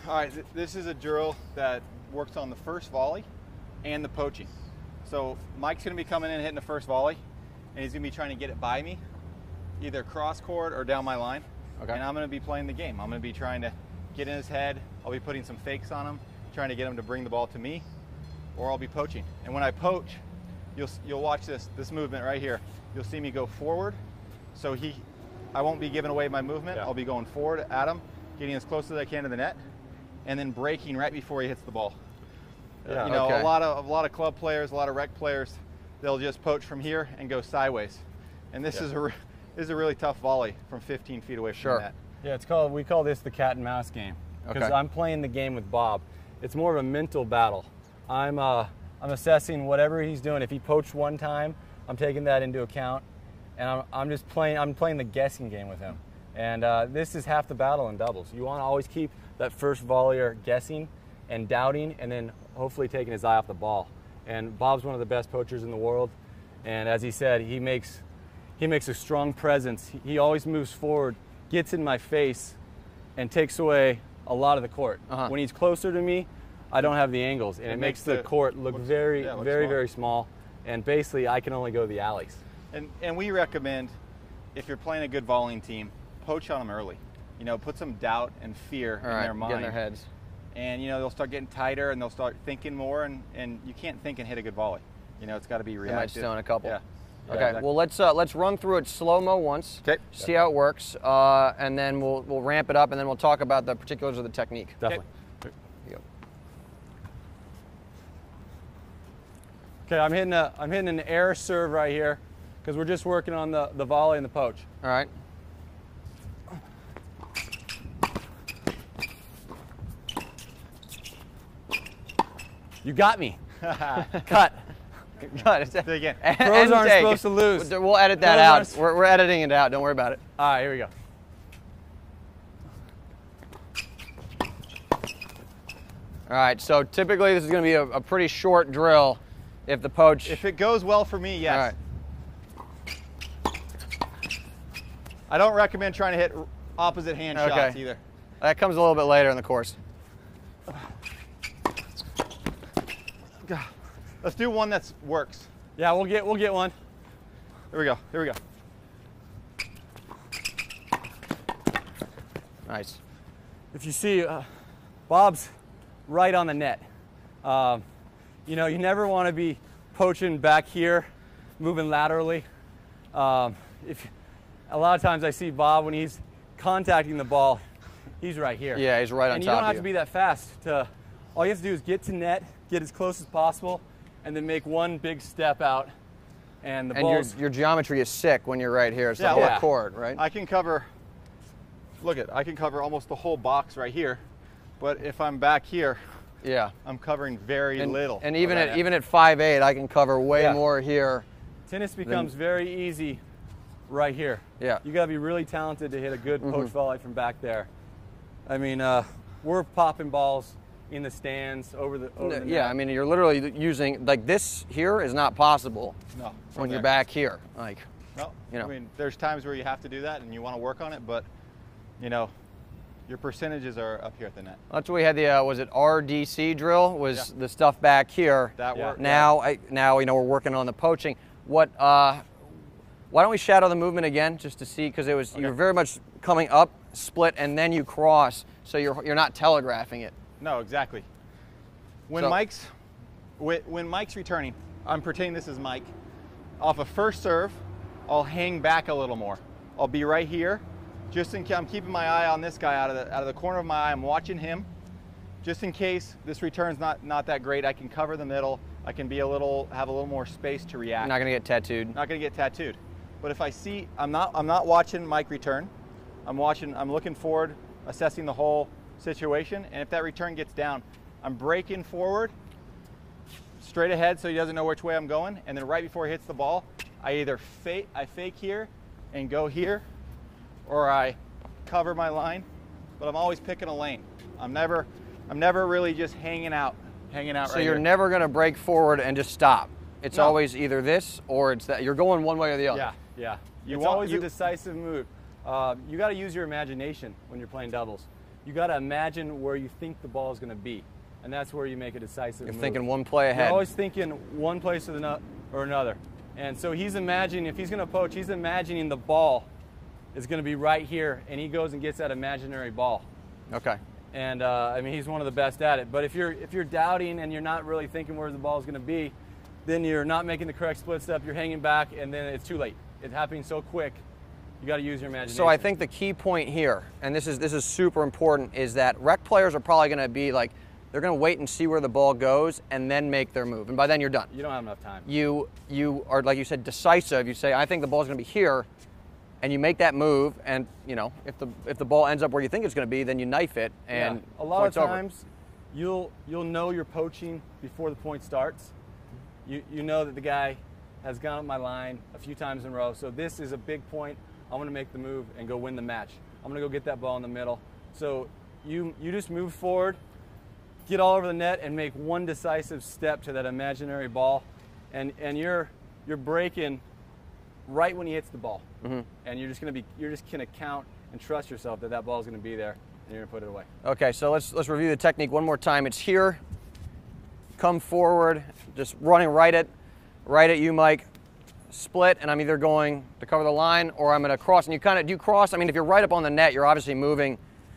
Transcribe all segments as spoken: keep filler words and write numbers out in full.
All right, th this is a drill that works on the first volley and the poaching. So Mike's gonna be coming in and hitting the first volley, and he's gonna be trying to get it by me, either cross court or down my line. Okay. And I'm gonna be playing the game. I'm gonna be trying to get in his head. I'll be putting some fakes on him, trying to get him to bring the ball to me, or I'll be poaching. And when I poach, you'll you'll watch this this movement right here. You'll see me go forward, so he, I won't be giving away my movement. Yeah. I'll be going forward at him, getting as close as I can to the net, and then breaking right before he hits the ball. Yeah, you know, okay. a lot of a lot of club players, a lot of rec players, they'll just poach from here and go sideways. And this yeah. is a this is a really tough volley from fifteen feet away from sure. the net. Yeah, it's called we call this the cat and mouse game, because okay. I'm playing the game with Bob. It's more of a mental battle. I'm uh, I'm assessing whatever he's doing. If he poached one time, I'm taking that into account, and I'm I'm just playing I'm playing the guessing game with him. And uh, this is half the battle in doubles. You want to always keep that first volleyer guessing and doubting, and then hopefully taking his eye off the ball. And Bob's one of the best poachers in the world, and as he said, he makes he makes a strong presence. He, he always moves forward, gets in my face, and takes away a lot of the court. Uh-huh. When he's closer to me, I don't have the angles, and it, it makes, makes the, the court look looks, very, yeah, very, small. very small. And basically, I can only go the alleys. And and we recommend, if you're playing a good volleying team, poach on them early. You know, put some doubt and fear All in right, their mind. Get in their heads. And you know, they'll start getting tighter, and they'll start thinking more. And, and you can't think and hit a good volley. You know, it's got to be reactive. You might stone a couple. Yeah. Okay. Yeah, exactly. Well, let's uh, let's run through it slow mo once. Okay. See how it works, uh, and then we'll we'll ramp it up, and then we'll talk about the particulars of the technique. Definitely. Okay. Here you go. Okay, I'm hitting a I'm hitting an air serve right here, because we're just working on the the volley and the poach. All right. You got me. Cut. Cut. Do it again. Pros aren't take. supposed to lose. We'll edit that Pros out. We're, we're editing it out. Don't worry about it. All right, here we go. All right, so typically this is going to be a, a pretty short drill if the poach... If it goes well for me, yes. All right. I don't recommend trying to hit opposite hand okay. shots either. That comes a little bit later in the course. Let's do one that works. Yeah, we'll get we'll get one. Here we go. Here we go. Nice. If you see, uh, Bob's right on the net. Um, you know, you never want to be poaching back here, moving laterally. Um, if a lot of times I see Bob when he's contacting the ball, he's right here. Yeah, he's right on top of you. And you don't have to be that fast. To all you have to do is get to net, get as close as possible, and then make one big step out. And the and ball's... your, your geometry is sick when you're right here. It's yeah, the whole yeah. court, right? I can cover, look at, I can cover almost the whole box right here. But if I'm back here, yeah, I'm covering very and, little. And even at, even at five eight, I can cover way yeah. more here. Tennis becomes than, very easy right here. Yeah. You got to be really talented to hit a good poach mm-hmm. volley from back there. I mean, uh, we're popping balls in the stands over the over the yeah net. I mean, you're literally using, like, this here is not possible no, when there. you're back here, like no you know. I mean, there's times where you have to do that and you want to work on it, but you know, your percentages are up here at the net. That's what we had. The uh, was it R D C drill was yeah. the stuff back here. That yeah. worked. Now I now you know we're working on the poaching. What uh why don't we shadow the movement again just to see, because it was okay. You're very much coming up, split, and then you cross, so you're you're not telegraphing it. No, exactly. When So- Mike's when Mike's returning, I'm pretending this is Mike. Off a first serve, I'll hang back a little more. I'll be right here, just in case. I'm keeping my eye on this guy out of the out of the corner of my eye. I'm watching him, just in case this return's not not that great. I can cover the middle. I can be a little have a little more space to react. You're not gonna get tattooed. Not gonna get tattooed. But if I see, I'm not I'm not watching Mike return. I'm watching. I'm looking forward, assessing the whole situation, and if that return gets down, I'm breaking forward, straight ahead, so he doesn't know which way I'm going, and then right before he hits the ball, I either fake, I fake here and go here, or I cover my line, but I'm always picking a lane. I'm never, I'm never really just hanging out, hanging out. So right you're here. never gonna break forward and just stop. It's No. always either this or it's that. You're going one way or the other. Yeah, yeah. You it's want- always you- a decisive move. Uh, you got to use your imagination when you're playing doubles. You got to imagine where you think the ball is going to be, and that's where you make a decisive You're move. thinking one play ahead. You're always thinking one place or, the no or another. And so he's imagining, if he's going to poach, he's imagining the ball is going to be right here, and he goes and gets that imaginary ball. Okay. And uh, I mean, he's one of the best at it. But if you're if you're doubting and you're not really thinking where the ball is going to be, then you're not making the correct split step. You're hanging back, and then it's too late. It's happening so quick. You got to use your imagination. So I think the key point here, and this is this is super important, is that rec players are probably going to be like, they're going to wait and see where the ball goes and then make their move. And by then you're done. You don't have enough time. You you are, like you said, decisive. You say, I think the ball's going to be here, and you make that move. And you know, if the if the ball ends up where you think it's going to be, then you knife it. And yeah. a lot of over. times, you'll you'll know you're poaching before the point starts. You you know that the guy has gone up my line a few times in a row. So this is a big point. I'm going to make the move and go win the match. I'm going to go get that ball in the middle. So you you just move forward, get all over the net, and make one decisive step to that imaginary ball, and and you're you're breaking right when he hits the ball, mm-hmm. and you're just going to be you're just going to count and trust yourself that that ball is going to be there, and you're going to put it away. Okay, so let's let's review the technique one more time. It's here. Come forward, just running right at right at you, Mike. Split, and I'm either going to cover the line or I'm going to cross. And you kind of do you cross. I mean, if you're right up on the net, you're obviously moving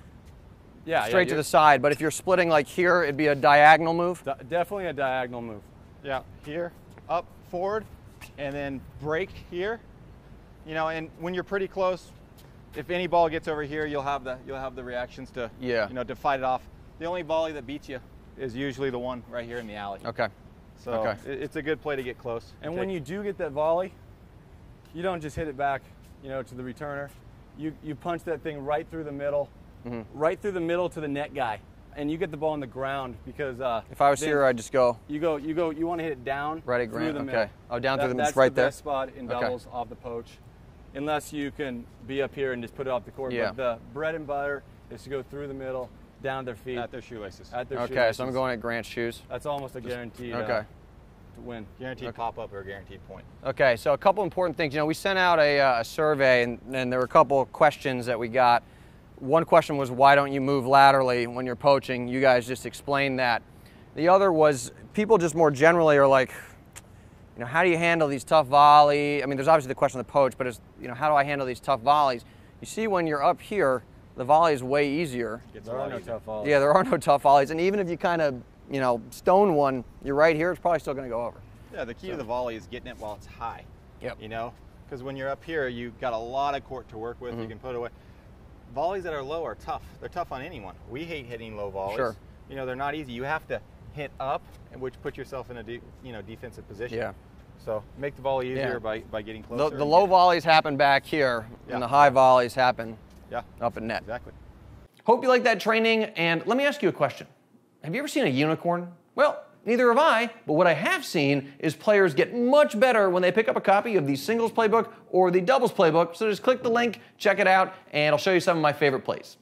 yeah, straight yeah, to the side. But if you're splitting like here, it'd be a diagonal move. Di definitely a diagonal move. Yeah, here, up, forward, and then break here. You know, and when you're pretty close, if any ball gets over here, you'll have the you'll have the reactions to yeah. you know to fight it off. The only volley that beats you is usually the one right here in the alley. Okay. So okay. it's a good play to get close. And when you do get that volley, you don't just hit it back, you know, to the returner. You you punch that thing right through the middle, mm-hmm. right through the middle to the net guy, and you get the ball on the ground because uh, if I was here, I'd just go. You go you go you want to hit it down right at through ground. the okay. middle. Oh, down that, through the middle, that's right the there. best spot in doubles okay. off the poach, unless you can be up here and just put it off the court. Yeah. But the bread and butter is to go through the middle, down their feet, at their shoelaces. At their okay, shoelaces. so I'm going at Grant's shoes. That's almost a guaranteed. Okay. Uh, to win. Guaranteed okay. pop-up or a guaranteed point. Okay, so a couple important things. You know, we sent out a, uh, a survey, and, and there were a couple questions that we got. One question was, why don't you move laterally when you're poaching? You guys just explained that. The other was, people just more generally are like, you know, how do you handle these tough volleys? I mean, there's obviously the question of the poach, but it's, you know, how do I handle these tough volleys? You see, when you're up here, the volley is way easier. There are no tough volleys. Yeah, there are no tough volleys, and even if you kind of, you know, stone one, you're right here, it's probably still going to go over. Yeah, the key so. to the volley is getting it while it's high. Yep. You know, because when you're up here, you've got a lot of court to work with. Mm-hmm. You can put away. Volleys that are low are tough. They're tough on anyone. We hate hitting low volleys. Sure. You know, they're not easy. You have to hit up, which puts yourself in a de you know defensive position. Yeah. So make the volley easier yeah. by, by getting closer. The, the low volleys happen back here, yeah. and the high volleys happen yeah. up at net. Exactly. Hope you like that training, and let me ask you a question. Have you ever seen a unicorn? Well, neither have I, but what I have seen is players get much better when they pick up a copy of the singles playbook or the doubles playbook, so just click the link, check it out, and I'll show you some of my favorite plays.